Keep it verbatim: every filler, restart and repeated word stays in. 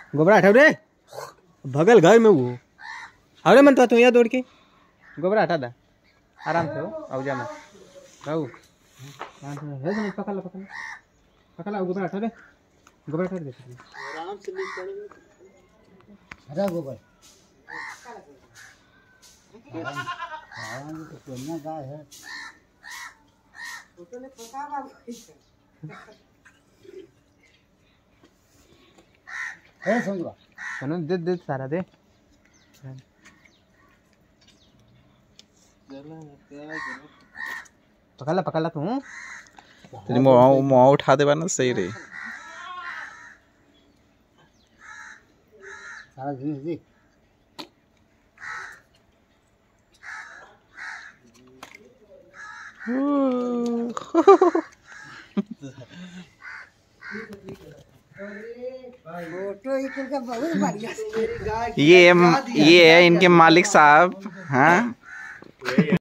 गोबरा हटाओ रे, भगल घर में वो अरे मन तो तू यहाँ दौड़ के गोबरा हटा दा आराम से हो आओ जा मैं आओ हे समझ पकड़ ला पकड़ ला पकड़ ला गोबरा हटा दे गोबरा हटा दे आराम से लीक करोगे हटा गोबर आराम से सोना गाय है फोटो ने पका बाबू है समझवा सुनो दे दे सारा दे पकड़ ला पकड़ ला तू तेरी मुँह मुँह उठा देवा ना सही रे सारा जिनिस दे ये ये है इनके मालिक साहब हाँ।